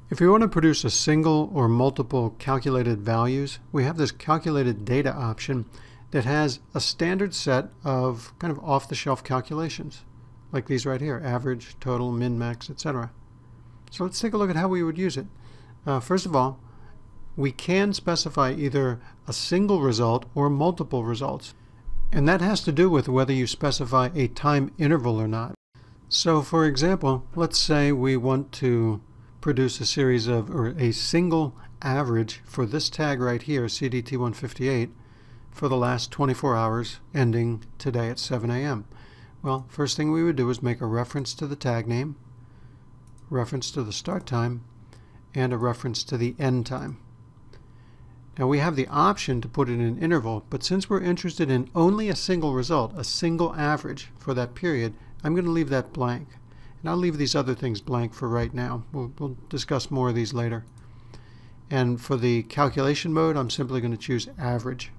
If we want to produce a single or multiple calculated values, we have this calculated data option that has a standard set of kind of off-the-shelf calculations, like these right here: average, total, min, max, etc. So let's take a look at how we would use it. First of all, we can specify either a single result or multiple results. And that has to do with whether you specify a time interval or not. So for example, let's say we want to produce a series of, or a single average for this tag right here, CDT158, for the last 24 hours ending today at 7 a.m. Well, first thing we would do is make a reference to the tag name, reference to the start time, and a reference to the end time. Now we have the option to put in an interval, but since we're interested in only a single result, a single average for that period, I'm going to leave that blank. And I'll leave these other things blank for right now. We'll discuss more of these later. And for the calculation mode, I'm simply going to choose average.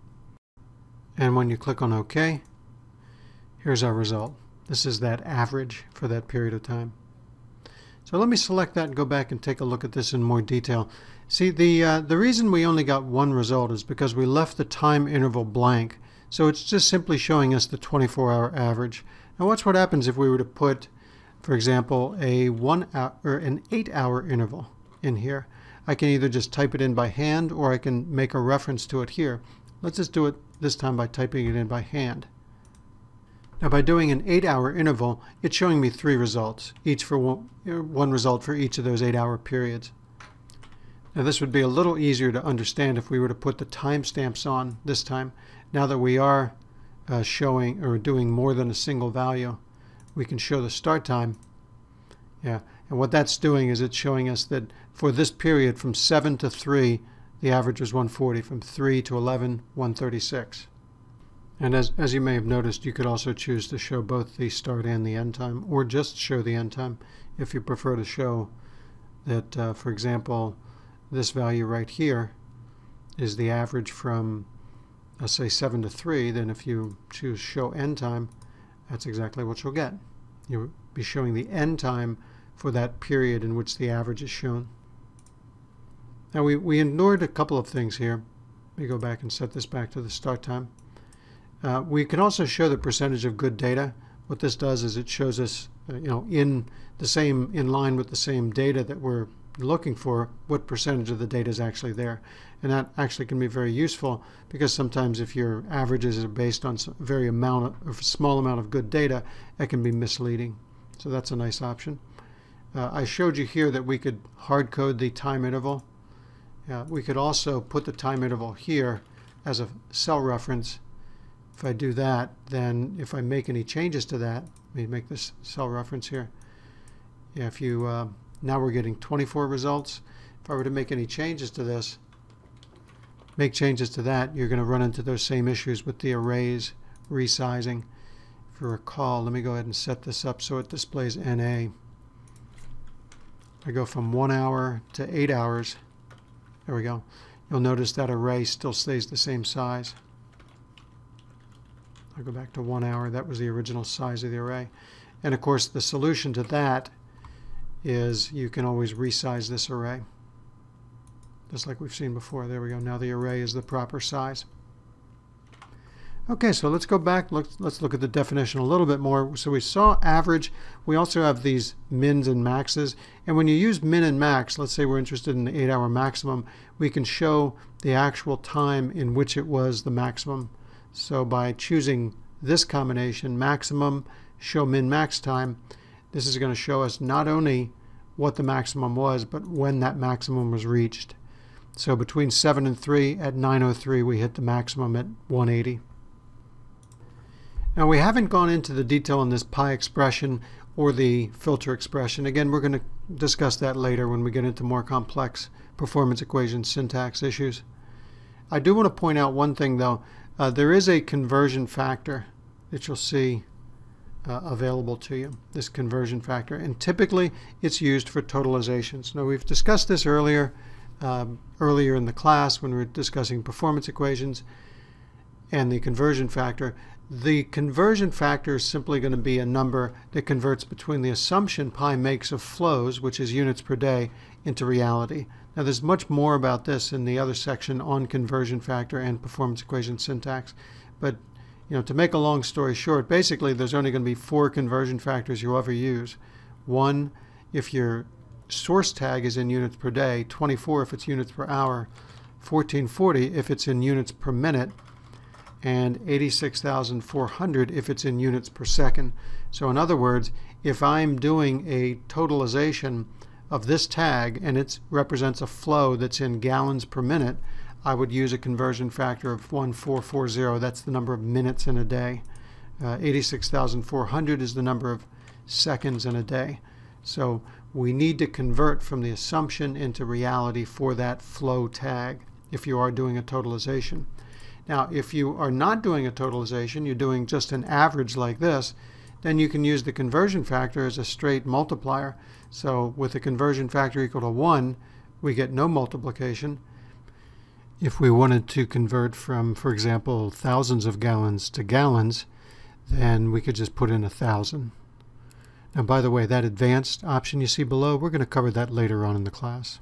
And when you click on OK, here's our result. This is that average for that period of time. So let me select that and go back and take a look at this in more detail. See, the reason we only got one result is because we left the time interval blank. So it's just simply showing us the 24-hour average. Now watch what happens if we were to put, for example, a 1 hour or an 8-hour interval in here. I can either just type it in by hand, or I can make a reference to it here. Let's just do it this time by typing it in by hand. Now by doing an 8-hour interval, it's showing me 3 results, each for one result for each of those 8-hour periods. Now this would be a little easier to understand if we were to put the timestamps on this time. Now that we are showing or doing more than a single value, we can show the start time. Yeah, and what that's doing is it's showing us that for this period from 7 to 3, the average was 140. From 3 to 11, 136. And as you may have noticed, you could also choose to show both the start and the end time, or just show the end time if you prefer to show that, for example, this value right here is the average from, let's say, 7 to 3. Then if you choose show end time, that's exactly what you'll get. You'll be showing the end time for that period in which the average is shown. Now we ignored a couple of things here. Let me go back and set this back to the start time. We can also show the percentage of good data. What this does is it shows us, in line with the same data that we're looking for, what percentage of the data is actually there. And that actually can be very useful, because sometimes if your averages are based on a small amount of good data, that can be misleading. So that's a nice option. I showed you here that we could hard code the time interval. We could also put the time interval here as a cell reference. If I do that, then if I make any changes to that, let me make this cell reference here. Yeah, if you now we're getting 24 results. If I were to make any changes to this, make changes to that, you're going to run into those same issues with the arrays resizing. If you recall, let me go ahead and set this up so it displays NA. I go from 1 hour to 8 hours. There we go. You'll notice that array still stays the same size. I'll go back to 1 hour. That was the original size of the array. And of course, the solution to that is you can always resize this array, just like we've seen before. There we go. Now the array is the proper size. Okay, so let's go back. Let's look at the definition a little bit more. So we saw average. We also have these mins and maxes. And when you use min and max, let's say we're interested in the 8-hour maximum, we can show the actual time in which it was the maximum. So by choosing this combination, maximum, show min max time, this is going to show us not only what the maximum was, but when that maximum was reached. So between 7 and 3, at 9:03, we hit the maximum at 180. Now we haven't gone into the detail on this pi expression or the filter expression. Again, we're going to discuss that later when we get into more complex performance equation syntax issues. I do want to point out one thing though. There is a conversion factor that you'll see available to you, this conversion factor, and typically it's used for totalizations. Now we've discussed this earlier in the class when we were discussing performance equations and the conversion factor. The conversion factor is simply going to be a number that converts between the assumption pi makes of flows, which is units per day, into reality. Now there's much more about this in the other section on conversion factor and performance equation syntax. But to make a long story short, basically there's only going to be 4 conversion factors you'll ever use. 1 if your source tag is in units per day, 24 if it's units per hour, 1440 if it's in units per minute, and 86,400 if it's in units per second. So in other words, if I'm doing a totalization of this tag and it represents a flow that's in gallons per minute, I would use a conversion factor of 1440. That's the number of minutes in a day. 86,400 is the number of seconds in a day. So we need to convert from the assumption into reality for that flow tag if you are doing a totalization. Now, if you are not doing a totalization, you're doing just an average like this, then you can use the conversion factor as a straight multiplier. So with a conversion factor equal to 1, we get no multiplication. If we wanted to convert from, for example, thousands of gallons to gallons, then we could just put in 1,000. Now, by the way, that advanced option you see below, we're going to cover that later on in the class.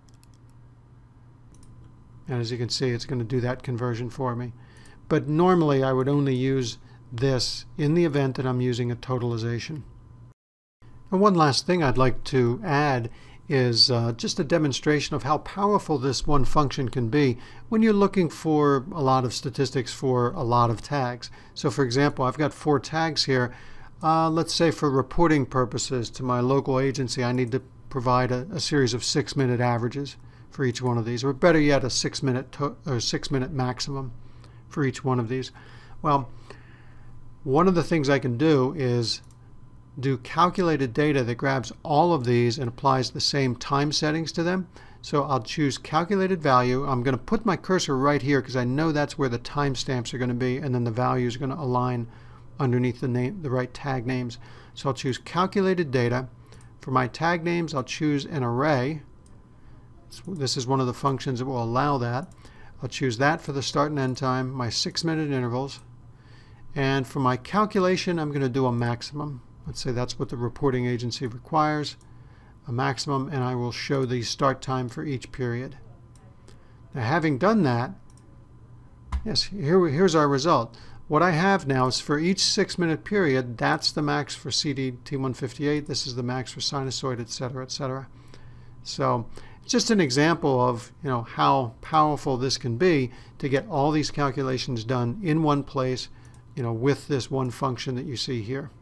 And as you can see, it's going to do that conversion for me. But normally I would only use this in the event that I'm using a totalization. And one last thing I'd like to add is just a demonstration of how powerful this one function can be when you're looking for a lot of statistics for a lot of tags. So for example, I've got 4 tags here. Let's say for reporting purposes to my local agency, I need to provide a series of 6-minute averages for each one of these, or better yet, a 6-minute maximum for each one of these. Well, one of the things I can do is do calculated data that grabs all of these and applies the same time settings to them. So I'll choose calculated value. I'm going to put my cursor right here because I know that's where the timestamps are going to be, and then the values are going to align underneath the right tag names. So I'll choose calculated data. For my tag names, I'll choose an array. This is one of the functions that will allow that. I'll choose that for the start and end time, my 6-minute intervals. And for my calculation, I'm going to do a maximum. Let's say that's what the reporting agency requires, a maximum, and I will show the start time for each period. Now, having done that, yes, here's our result. What I have now is for each 6-minute period, that's the max for CD T158, this is the max for sinusoid, etc., etc. So it's just an example of how powerful this can be to get all these calculations done in one place, with this one function that you see here.